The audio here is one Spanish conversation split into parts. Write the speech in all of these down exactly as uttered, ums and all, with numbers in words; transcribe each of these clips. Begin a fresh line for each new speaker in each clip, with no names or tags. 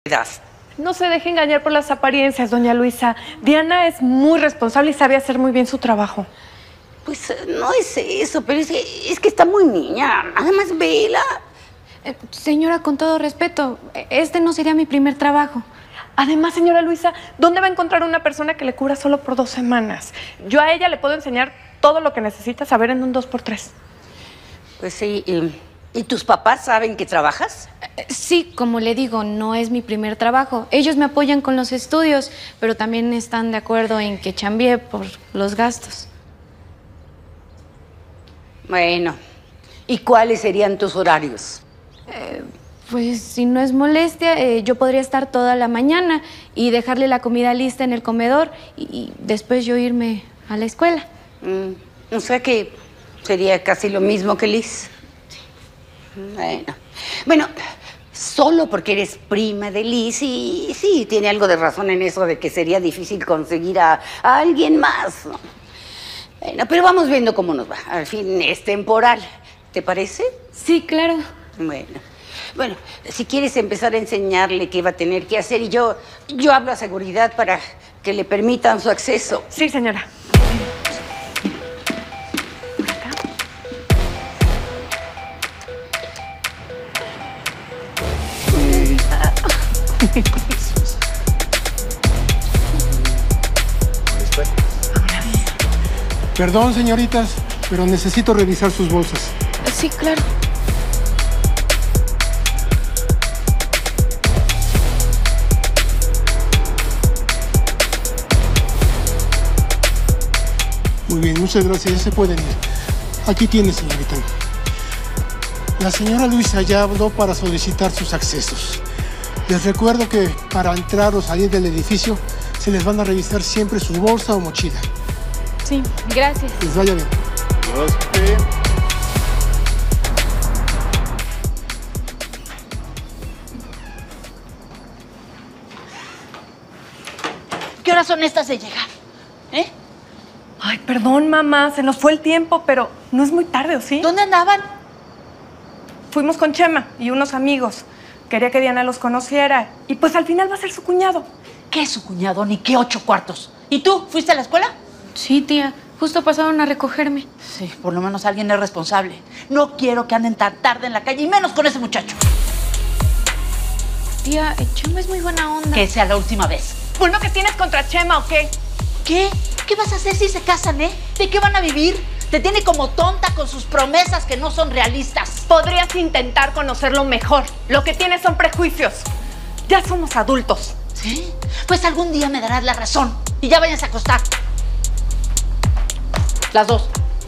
No se deje engañar por las apariencias, doña Luisa. Diana es muy responsable y sabe hacer muy bien su trabajo.
Pues no es eso, pero es que, es que está muy niña. Además, vela.
Eh, señora, con todo respeto, este no sería mi primer trabajo.
Además, señora Luisa, ¿dónde va a encontrar una persona que le cubra solo por dos semanas? Yo a ella le puedo enseñar todo lo que necesita saber en un dos por tres.
Pues sí. ¿Y, ¿y tus papás saben que trabajas?
Eh, sí, como le digo, no es mi primer trabajo. Ellos me apoyan con los estudios, pero también están de acuerdo en que chambié por los gastos.
Bueno, ¿y cuáles serían tus horarios?
Eh, pues si no es molestia, eh, yo podría estar toda la mañana y dejarle la comida lista en el comedor y, y después yo irme a la escuela.
Mm, o sea que sería casi lo mismo que Liz. Sí. Bueno, bueno, solo porque eres prima de Liz y sí, tiene algo de razón en eso de que sería difícil conseguir a, a alguien más, ¿no? Bueno, pero vamos viendo cómo nos va. Al fin es temporal. ¿Te parece?
Sí, claro.
Bueno, bueno, si quieres empezar a enseñarle qué va a tener que hacer y yo, yo hablo a seguridad para que le permitan su acceso.
Sí, señora.
Perdón, señoritas, pero necesito revisar sus bolsas.
Sí, claro.
Muy bien, muchas gracias. Ya se pueden ir. Aquí tiene, señorita. La señora Luisa ya habló para solicitar sus accesos. Les recuerdo que para entrar o salir del edificio se les van a revisar siempre su bolsa o mochila.
Sí, gracias.
Les vaya bien.
¿Qué horas son estas de llegar? ¿Eh?
Ay, perdón, mamá, se nos fue el tiempo, pero no es muy tarde, ¿o sí?
¿Dónde andaban?
Fuimos con Chema y unos amigos. Quería que Diana los conociera y pues al final va a ser su cuñado.
¿Qué es su cuñado? Ni qué ocho cuartos. ¿Y tú? ¿Fuiste a la escuela?
Sí, tía. Justo pasaron a recogerme.
Sí, por lo menos alguien es responsable. No quiero que anden tan tarde en la calle, y menos con ese muchacho.
Tía, Chema es muy buena onda.
Que sea la última vez.
¿Bueno, qué tienes contra Chema o qué?
¿Qué? ¿Qué vas a hacer si se casan, eh? ¿De qué van a vivir? Te tiene como tonta con sus promesas que no son realistas.
Podrías intentar conocerlo mejor. Lo que tienes son prejuicios. Ya somos adultos.
¿Sí? Pues algún día me darás la razón. Y ya vayas a acostar. Las dos.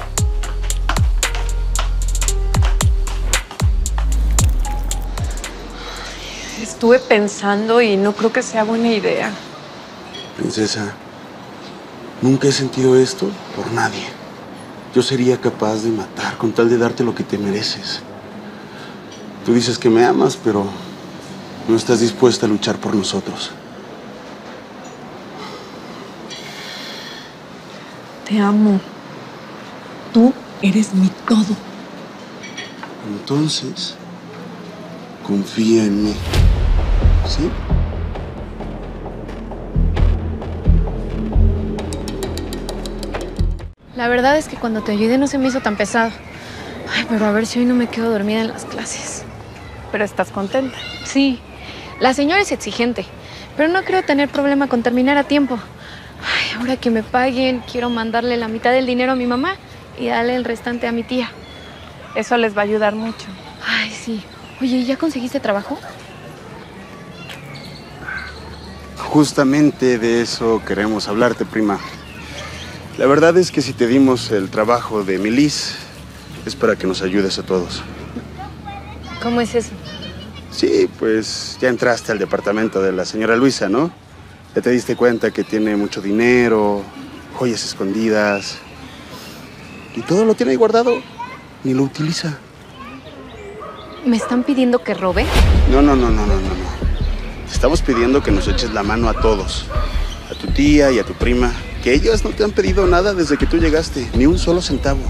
Estuve pensando y no creo que sea buena idea.
Princesa, nunca he sentido esto por nadie. Yo sería capaz de matar con tal de darte lo que te mereces. Tú dices que me amas, pero no estás dispuesta a luchar por nosotros.
Te amo. Tú eres mi todo.
Entonces, confía en mí. ¿Sí?
La verdad es que cuando te ayudé no se me hizo tan pesado. Ay, pero a ver si hoy no me quedo dormida en las clases.
Pero estás contenta.
Sí, la señora es exigente, pero no creo tener problema con terminar a tiempo. Ay, ahora que me paguen, quiero mandarle la mitad del dinero a mi mamá y darle el restante a mi tía.
Eso les va a ayudar mucho.
Ay, sí. Oye, ¿ya conseguiste trabajo?
Justamente de eso queremos hablarte, prima. La verdad es que si te dimos el trabajo de Milis, es para que nos ayudes a todos.
¿Cómo es eso?
Sí, pues ya entraste al departamento de la señora Luisa, ¿no? Ya te diste cuenta que tiene mucho dinero, joyas escondidas. Y todo lo tiene ahí guardado, ni lo utiliza.
¿Me están pidiendo que robe?
No, no, no, no, no, no, no. Te estamos pidiendo que nos eches la mano a todos. A tu tía y a tu prima. Que ellas no te han pedido nada desde que tú llegaste, ni un solo centavo.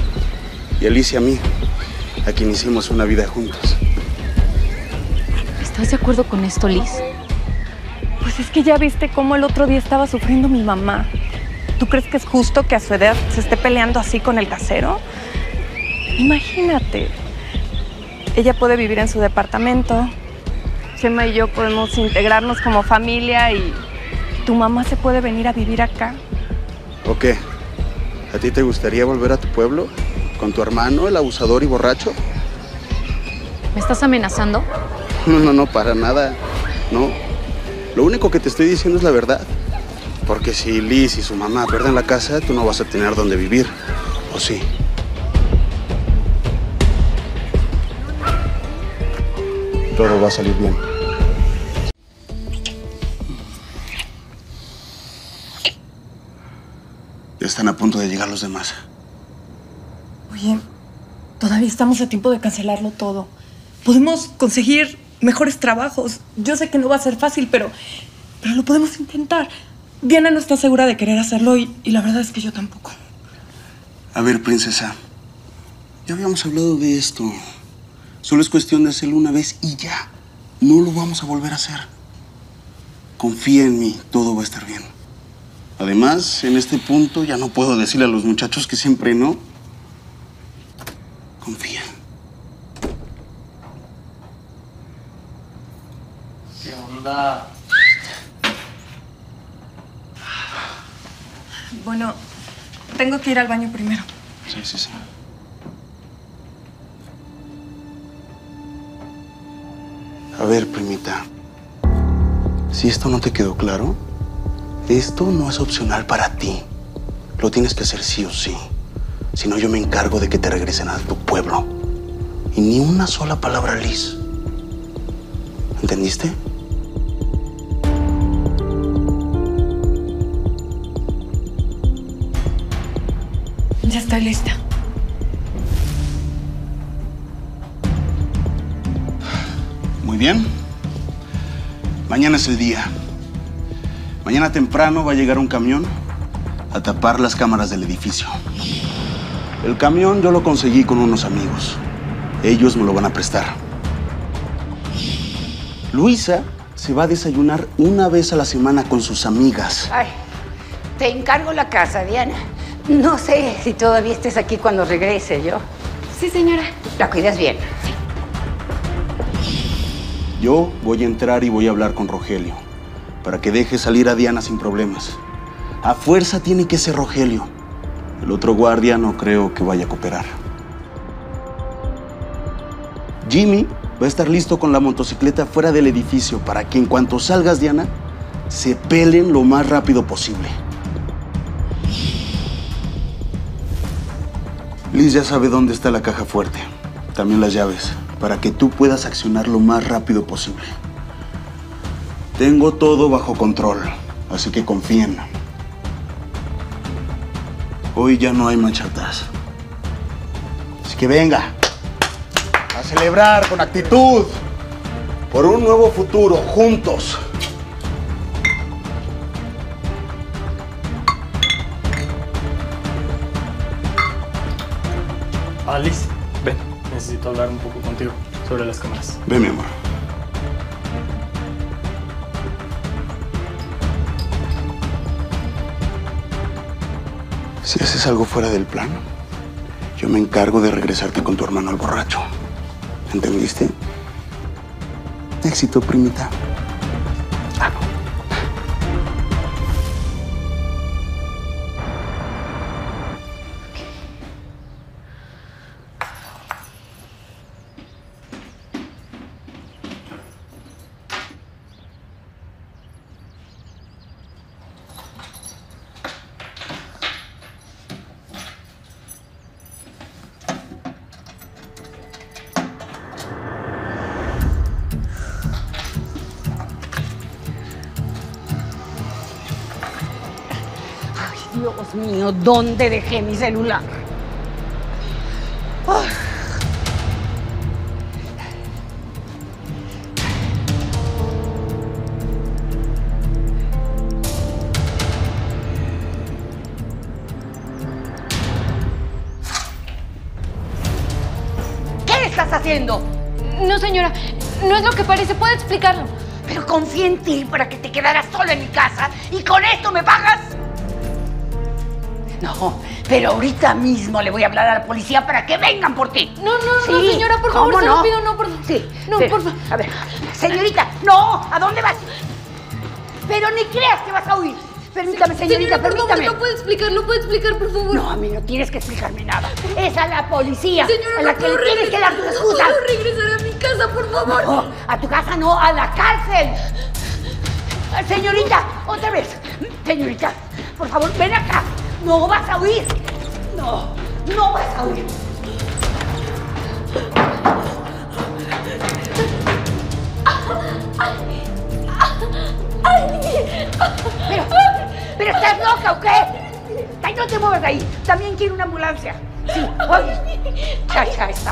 Y a Alicia y a mí, a quien hicimos una vida juntos.
¿Me estás ¿Estás de acuerdo con esto, Liz?
Pues es que ya viste cómo el otro día estaba sufriendo mi mamá. ¿Tú crees que es justo que a su edad se esté peleando así con el casero? Imagínate. Ella puede vivir en su departamento. Chema y yo podemos integrarnos como familia y tu mamá se puede venir a vivir acá.
¿O qué? ¿A ti te gustaría volver a tu pueblo? ¿Con tu hermano, el abusador y borracho?
¿Me estás amenazando?
No, no, no, para nada. No. Lo único que te estoy diciendo es la verdad. Porque si Liz y su mamá pierden la casa, tú no vas a tener dónde vivir. ¿O sí? Todo va a salir bien. Ya están a punto de llegar los demás.
Oye, todavía estamos a tiempo de cancelarlo todo. Podemos conseguir mejores trabajos. Yo sé que no va a ser fácil, pero, pero lo podemos intentar. Diana no está segura de querer hacerlo y, y la verdad es que yo tampoco.
A ver, princesa. Ya habíamos hablado de esto. Solo es cuestión de hacerlo una vez y ya. No lo vamos a volver a hacer. Confía en mí, todo va a estar bien. Además, en este punto ya no puedo decirle a los muchachos que siempre no. Confía.
¿Qué onda?
Bueno, tengo que ir al baño primero.
Sí, sí, sí. A ver, primita. Si esto no te quedó claro, esto no es opcional para ti. Lo tienes que hacer sí o sí. Si no, yo me encargo de que te regresen a tu pueblo. Y ni una sola palabra, Liz. ¿Entendiste?
Ya estoy lista.
Muy bien. Mañana es el día. Mañana temprano va a llegar un camión a tapar las cámaras del edificio. El camión yo lo conseguí con unos amigos. Ellos me lo van a prestar. Luisa se va a desayunar una vez a la semana con sus amigas.
Ay, te encargo la casa, Diana. No sé si todavía estés aquí cuando regrese yo.
Sí, señora.
La cuidas bien.
Yo voy a entrar y voy a hablar con Rogelio para que deje salir a Diana sin problemas. A fuerza tiene que ser Rogelio. El otro guardia no creo que vaya a cooperar. Jimmy va a estar listo con la motocicleta fuera del edificio para que en cuanto salgas, Diana, se peleen lo más rápido posible. Liz ya sabe dónde está la caja fuerte, también las llaves, para que tú puedas accionar lo más rápido posible. Tengo todo bajo control, así que confíen. Hoy ya no hay marcha atrás. Así que venga, a celebrar con actitud, por un nuevo futuro, juntos.
Alice, ven. Necesito hablar un poco contigo sobre las cámaras.
Ven, mi amor. Si haces algo fuera del plan, yo me encargo de regresarte con tu hermano al borracho. ¿Entendiste? Éxito, primita. Ah, no.
Dios mío, ¿dónde dejé mi celular? Oh. ¿Qué estás haciendo?
No, señora. no es lo que parece. ¿Puedo explicarlo?
Pero confié en ti para que te quedaras solo en mi casa y con esto me pagas. No, pero ahorita mismo le voy a hablar a la policía para que vengan por ti.
No, no,
sí,
no, señora, por favor,
¿cómo
se
no?
lo pido, no, por favor.
Sí,
no,
pero,
por favor.
A ver, señorita, no, ¿a dónde vas? Pero ni creas que vas a huir. Permítame, señorita,
Señora, por
permítame.
favor, no puede explicar, no puede explicar, por favor.
No, a mí no tienes que explicarme nada. Es a la policía
Señora,
a la
no
que le
puedo
tienes que dar tus
regresar,
excusas.
No puedo regresar a mi casa, por favor.
No, a tu casa no, a la cárcel. Señorita, otra vez. Señorita, por favor, ven acá. No vas a huir. No, no vas a huir. Pero, pero ¿estás loca o qué? Ay, no te muevas de ahí. También quiero una ambulancia. Sí, oye. Ya, ya está.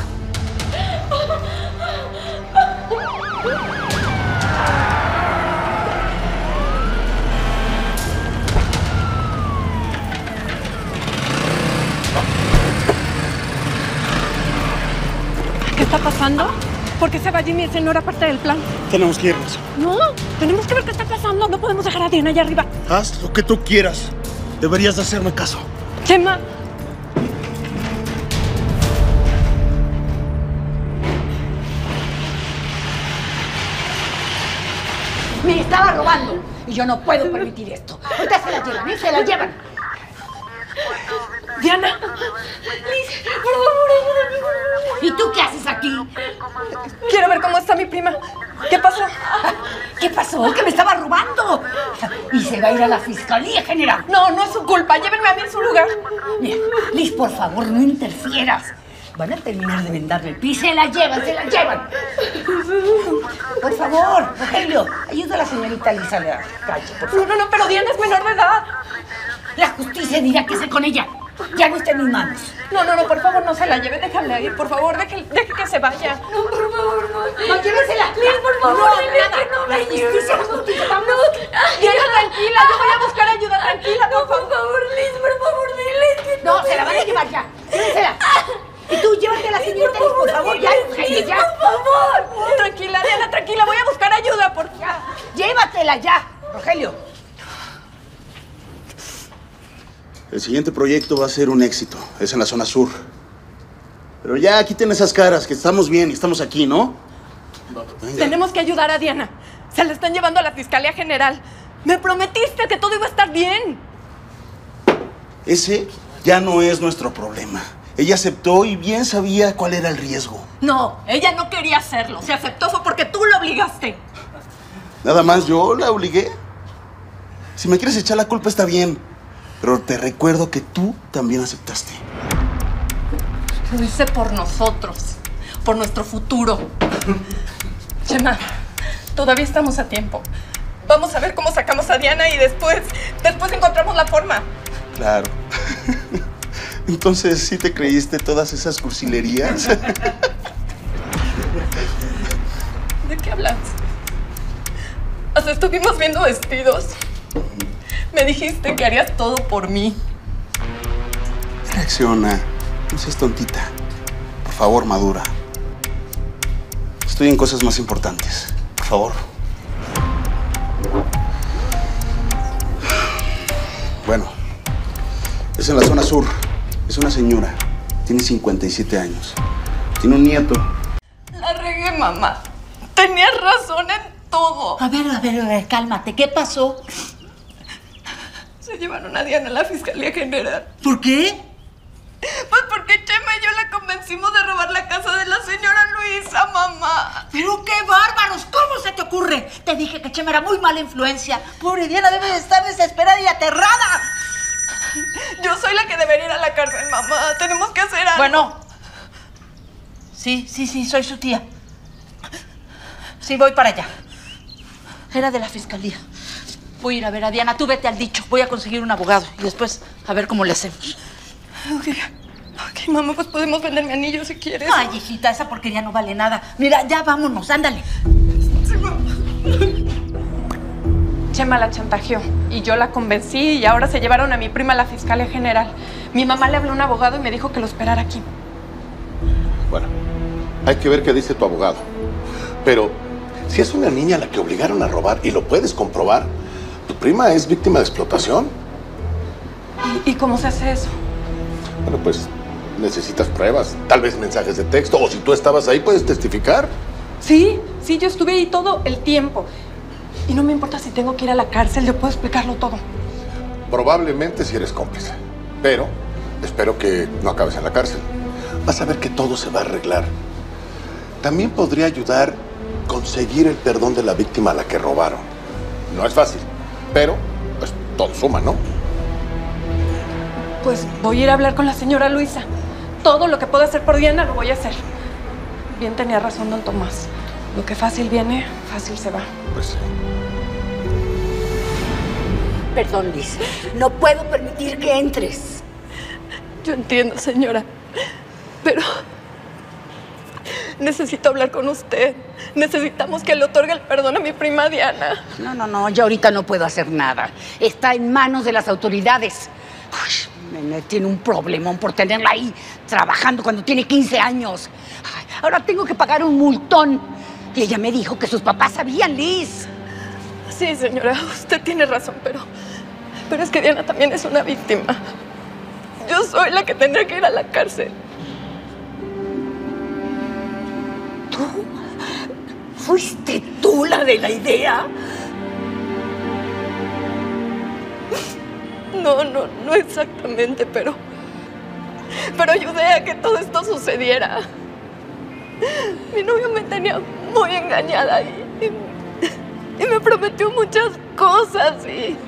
¿Qué está pasando? ¿Por qué se va Jimmy? Ese no era parte del plan.
Tenemos que irnos.
No, tenemos que ver qué está pasando. No podemos dejar a Diana allá arriba.
Haz lo que tú quieras. Deberías de hacerme caso.
Chema.
Me estaba robando y yo no puedo permitir esto. Ahorita se la llevan, ¿eh? Se la llevan.
Diana.
Liz, por favor, ayúdame.
¿Y tú qué haces aquí?
Quiero ver cómo está mi prima. ¿Qué pasó?
¿Qué pasó? Que me estaba robando. Y se va a ir a la Fiscalía General.
No, no es su culpa. Llévenme a mí en su lugar.
Mira, Liz, por favor, no interfieras. Van a terminar de vendarle el pis. Se la llevan, se la llevan. Por favor, Rogelio, ayuda a la señorita Liz a la calle, por favor.
No, no, no, pero Diana es menor de edad.
La justicia dirá qué hacer con ella. Ya no está en mis manos.
No, no, no, por favor, no se la lleve. Déjala ir, por favor. Deje, deje que se vaya.
No, por favor, no.
No, llévesela.
Liz, por favor,
No,
dile
nada.
que no me
La justicia,
ayude.
justicia, vamos.
Diana, tranquila. Yo voy a buscar ayuda. Tranquila,
No,
por
por
favor.
favor, Liz, por favor, dile que no.
No, se la van a llevar ya. Llévensela. Y tú, llévate a la señorita Liz, por favor. Ya, Rogelio, ya.
Por favor.
Tranquila, Diana, tranquila. Voy a buscar ayuda, por favor.
Ya. Llévatela ya, Rogelio.
El siguiente proyecto va a ser un éxito. Es en la zona sur. Pero ya quiten esas caras, que estamos bien y estamos aquí, ¿no? Venga.
Tenemos que ayudar a Diana. Se la están llevando a la Fiscalía General. Me prometiste que todo iba a estar bien.
Ese ya no es nuestro problema. Ella aceptó y bien sabía cuál era el riesgo.
No, ella no quería hacerlo. Se aceptó fue porque tú la obligaste.
Nada más yo la obligué. Si me quieres echar la culpa está bien. Pero te recuerdo que tú también aceptaste.
Lo hice por nosotros, por nuestro futuro. Chema, todavía estamos a tiempo. Vamos a ver cómo sacamos a Diana y después, después encontramos la forma.
Claro. Entonces, ¿sí te creíste todas esas cursilerías?
¿De qué hablas? Hasta estuvimos viendo vestidos. Me dijiste que harías todo por mí.
Reacciona. No seas tontita. Por favor, madura. Estoy en cosas más importantes. Por favor. Bueno, es en la zona sur. Es una señora. Tiene cincuenta y siete años. Tiene un nieto.
La regué, mamá. Tenías razón en todo.
A ver, a ver, a ver, cálmate. ¿Qué pasó?
Se llevaron a Diana a la Fiscalía General.
¿Por qué?
Pues porque Chema y yo la convencimos de robar la casa de la señora Luisa, mamá.
¡Pero qué bárbaros! ¿Cómo se te ocurre? Te dije que Chema era muy mala influencia. Pobre Diana debe de estar desesperada y aterrada.
Yo soy la que debería ir a la cárcel, mamá. Tenemos que hacer algo.
Bueno. Sí, sí, sí, soy su tía. Sí, voy para allá. Era de la fiscalía. Voy a ir a ver a Diana. Tú vete al dicho. Voy a conseguir un abogado y después a ver cómo le hacemos.
Ok, ok, mamá, pues podemos vender mi anillo si quieres.
Ay, hijita, esa porquería no vale nada. Mira, ya vámonos, ándale.
Sí, mamá. Chema la chantajeó y yo la convencí y ahora se llevaron a mi prima a la Fiscalía General. Mi mamá le habló a un abogado y me dijo que lo esperara aquí.
Bueno, hay que ver qué dice tu abogado. Pero si es una niña a la que obligaron a robar y lo puedes comprobar, ¿tu prima es víctima de explotación?
¿Y, y cómo se hace eso?
Bueno, pues necesitas pruebas, tal vez mensajes de texto, o si tú estabas ahí, puedes testificar.
Sí, sí, yo estuve ahí todo el tiempo. Y no me importa si tengo que ir a la cárcel, yo puedo explicarlo todo.
Probablemente si eres cómplice, pero espero que no acabes en la cárcel. Vas a ver que todo se va a arreglar. También podría ayudar conseguir el perdón de la víctima a la que robaron. No es fácil, pero pues todo suma, ¿no?
Pues voy a ir a hablar con la señora Luisa. Todo lo que pueda hacer por Diana lo voy a hacer. Bien tenía razón don Tomás. Lo que fácil viene, fácil se va.
Pues sí.
Perdón, Liz. No puedo permitir que entres.
Yo entiendo, señora. Pero necesito hablar con usted. Necesitamos que le otorgue el perdón a mi prima Diana.
No, no, no. Yo ahorita no puedo hacer nada. Está en manos de las autoridades. Uy, Nene tiene un problemón por tenerla ahí trabajando cuando tiene quince años. Ay, ahora tengo que pagar un multón. Y ella me dijo que sus papás sabían, Liz.
Sí, señora, usted tiene razón, pero... Pero es que Diana también es una víctima. Yo soy la que tendría que ir a la cárcel.
¿Tú? ¿Fuiste tú la de la idea?
No, no, no exactamente, pero... Pero ayudé a que todo esto sucediera. Mi novio me tenía muy engañada y... Y, y me prometió muchas cosas y...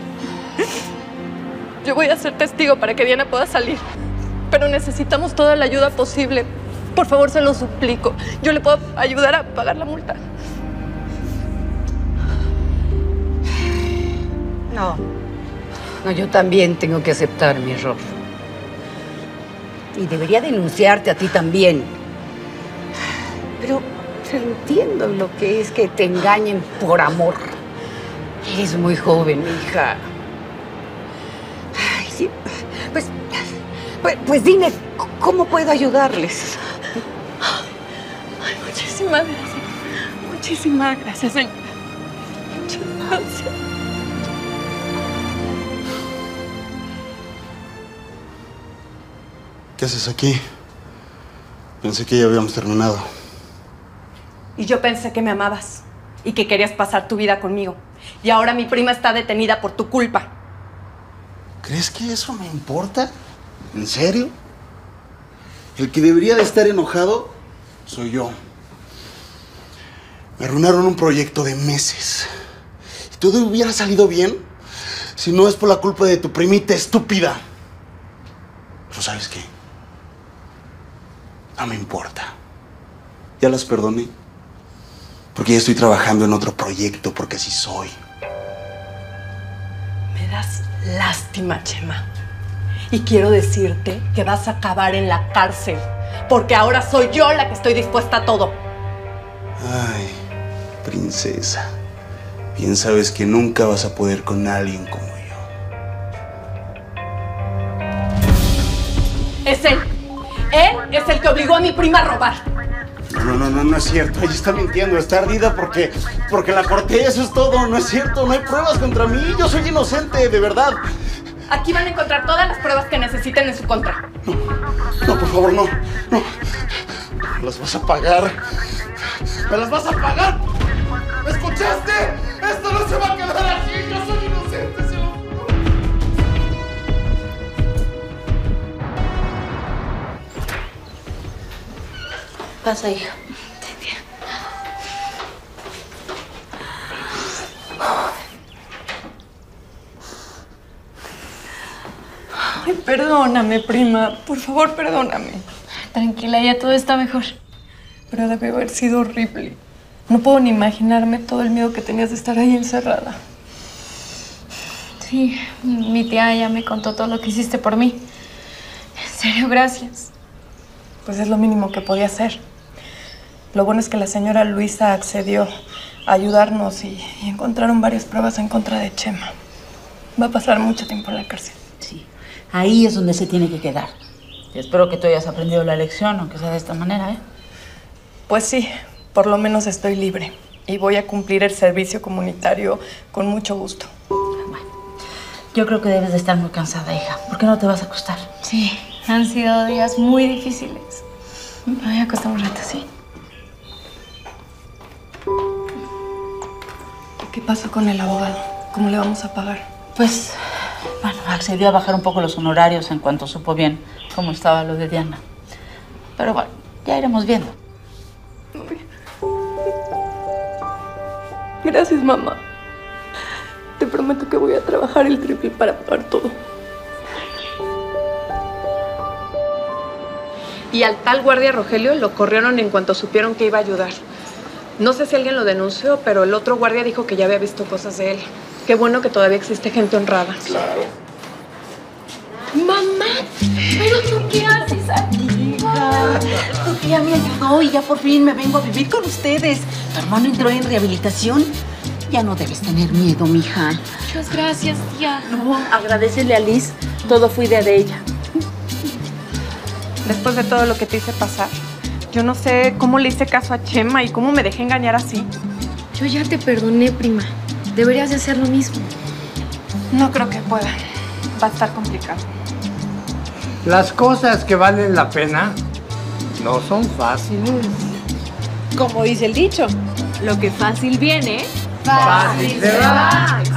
Yo voy a ser testigo para que Diana pueda salir. Pero necesitamos toda la ayuda posible. Por favor, se lo suplico. Yo le puedo ayudar a pagar la multa.
No. No, yo también tengo que aceptar mi error. Y debería denunciarte a ti también. Pero entiendo lo que es que te engañen por amor. Eres muy joven, hija. Ay, sí. Pues, pues, pues dime, ¿cómo puedo ayudarles?
Ay, muchísimas gracias. Muchísimas gracias, señora. Muchas gracias.
¿Qué haces aquí? Pensé que ya habíamos terminado.
Y yo pensé que me amabas y que querías pasar tu vida conmigo. Y ahora mi prima está detenida por tu culpa.
¿Crees que eso me importa? ¿En serio? El que debería de estar enojado soy yo. Me arruinaron un proyecto de meses. Y todo hubiera salido bien si no es por la culpa de tu primita estúpida. Pero ¿sabes qué? No me importa. Ya las perdoné. Porque ya estoy trabajando en otro proyecto, porque así soy.
Me das lástima, Chema. Y quiero decirte que vas a acabar en la cárcel. Porque ahora soy yo la que estoy dispuesta a todo.
Ay, princesa. Bien sabes que nunca vas a poder con alguien como yo.
Es él. Él es el que obligó a mi prima a robar.
No, no, no, no es cierto. Ella está mintiendo, está ardida porque, porque la corté, eso es todo. No es cierto, no hay pruebas contra mí. Yo soy inocente, de verdad.
Aquí van a encontrar todas las pruebas que necesiten en su contra.
No, no, por favor, no, no. Me las vas a pagar. ¡Me las vas a pagar! ¿Me escuchaste? ¡Esto no se va a quedar así! ¡Yo soy inocente, se lo juro!
Pasa, hija.
Ay, perdóname, prima. Por favor, perdóname.
Tranquila, ya todo está mejor.
Pero debe haber sido horrible. No puedo ni imaginarme todo el miedo que tenías de estar ahí encerrada.
Sí, mi tía ya me contó todo lo que hiciste por mí. En serio, gracias.
Pues es lo mínimo que podía hacer. Lo bueno es que la señora Luisa accedió a ayudarnos y, y encontraron varias pruebas en contra de Chema. Va a pasar mucho tiempo en la cárcel.
Sí, ahí es donde se tiene que quedar. Y espero que tú hayas aprendido la lección, aunque sea de esta manera, ¿eh?
Pues sí, Por lo menos estoy libre y voy a cumplir el servicio comunitario con mucho gusto.
Bueno, yo creo que debes de estar muy cansada, hija. ¿Por qué no te vas a acostar?
Sí, han sido días muy difíciles. Me voy a acostar un rato, ¿sí?
¿Qué pasó con el abogado? ¿Cómo le vamos a pagar?
Pues, bueno, accedió a bajar un poco los honorarios en cuanto supo bien cómo estaba lo de Diana. Pero bueno, ya iremos viendo.
Gracias, mamá. Te prometo que voy a trabajar el triple para pagar todo.
Y al tal guardia Rogelio lo corrieron en cuanto supieron que iba a ayudar. No sé si alguien lo denunció, pero el otro guardia dijo que ya había visto cosas de él. Qué bueno que todavía existe gente honrada.
Claro.
¡Mamá! ¿Pero tú qué haces aquí? Tu tía me ayudó y ya por fin me vengo a vivir con ustedes. Tu hermano entró en rehabilitación. Ya no debes tener miedo, mija.
Muchas gracias, tía.
No, agradecele a Liz. Todo fue idea de ella.
Después de todo lo que te hice pasar, yo no sé cómo le hice caso a Chema y cómo me dejé engañar así.
Yo ya te perdoné, prima. Deberías de hacer lo mismo.
No creo que pueda. Va a estar complicado.
Las cosas que valen la pena no son fáciles.
Como dice el dicho, lo que fácil viene,
Fácil se va.